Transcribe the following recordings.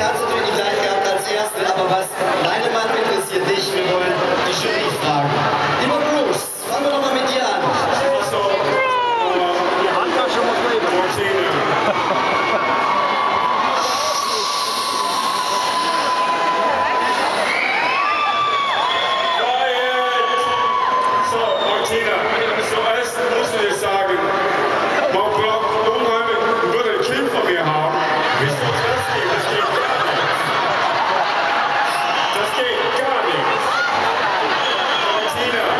kannst natürlich nicht gleich gehabt als Erste, aber was deine Meinung interessiert dich, wir wollen die Jury fragen. Lieber Bruce, fangen wir doch mal mit dir an. Also, die Handtasche muss man eben vorziehen. Zuerst muss ich sagen, man braucht unheimlich, man würde ein Kind von mir haben. Wie soll das gehen? Das geht gar nicht. Das geht gar nicht. Martina.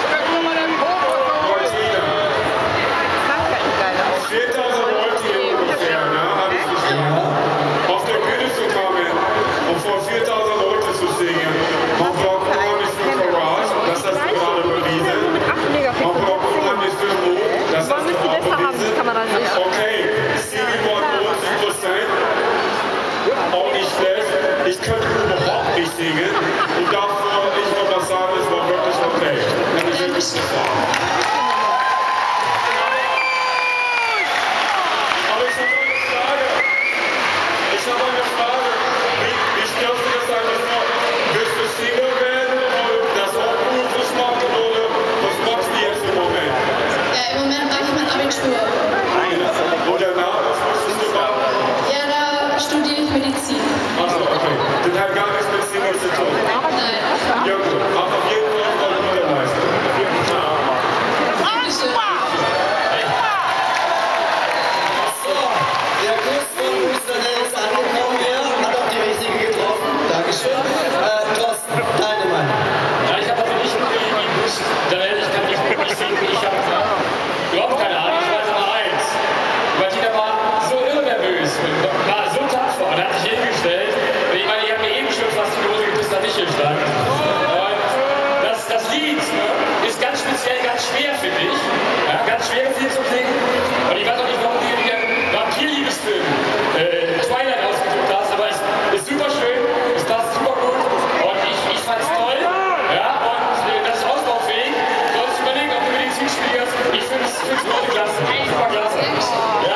4000 Leute hier ungefähr, ne, habe ich gesehen. Auf der Bühne zu kommen und vor 4000 Leute zu singen. Man braucht unheimlich viel Courage, das hast du gerade bewiesen. Man braucht unheimlich viel Mut, das hast du gerade bewiesen. Okay, Stevie Wonder 70%. Auch nicht schlecht. Ich könnte überhaupt nicht singen. Und davor, ich wollte was sagen, es war wirklich okay. Kann ich wirklich nicht sagen. Aber ich habe eine Frage. Wie stellst du das eigentlich vor? Willst du Single werden oder das auch beruflich machen oder was machst du jetzt im Moment? Ja, im Moment mache ich mein Abitur. Und danach, was möchtest du machen? Ja, da studiere ich Medizin. Achso, okay. Das hat gar nichts mit Single zu tun. Nein. Ja gut, aber auf jeden Fall mal wieder leisten. Dankeschön. So, der Kurs von Mr. ist angekommen hier, hat auch die richtige getroffen. Dankeschön. Thorsten, deine Meinung. Ja, ich habe also nicht gewusst, ich kann nicht wirklich singen. Ich habe überhaupt keine Ahnung. Ich weiß aber eins. Martina war so irre nervös und war so tapfer und hat sich hingestellt. Ich meine, ich habe mir eben schon fast die Hose gepisst, dass ich hier stand. Und das Lied ist ganz speziell, ganz schwer, finde ich. Ja, ganz schwer, das Lied zu singen. Und ich weiß auch nicht, warum du hier den Vampir-Liebesfilm Twilight ausgesucht hast, aber es ist super schön, es passt super gut und ich fand es toll. Ja, und das ist ausbaufähig. Du solltest überlegen, ob du Medizin studierst. Ich finde es heute klasse. Super klasse. Ja.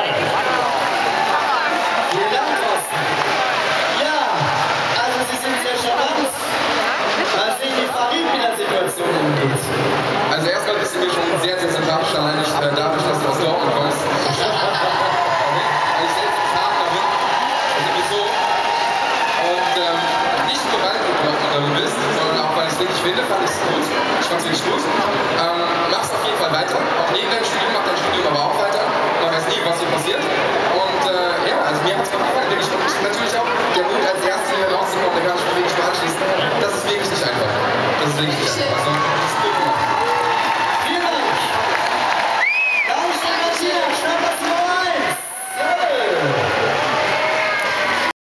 Vielen Dank, Thorsten. Ja, also Sie sind sehr charmant. Mal sehen, wie Farid mit der Situation umgeht. Also erstmal bist du mir schon sehr, sehr sympathisch, allein dadurch, dass du aus Dortmund kommst. Weil ich selbst nicht Partner bin, also sowieso. Und nicht nur weil du Dortmunder bist, sondern auch weil ich es wirklich finde, fand ich es gut. Ich fand es wirklich gut. Mach's auf jeden Fall weiter. Auch neben deinem Studium, mach dein Studium aber auch weiter. Man weiß nie, was hier passiert. Und ja, also mir hat es gefallen. Wirklich. Und natürlich auch der Mut, als Erste hier rauszukommen, der kann ich mir wirklich mal anschließen. Das ist wirklich nicht einfach. Das ist wirklich nicht einfach.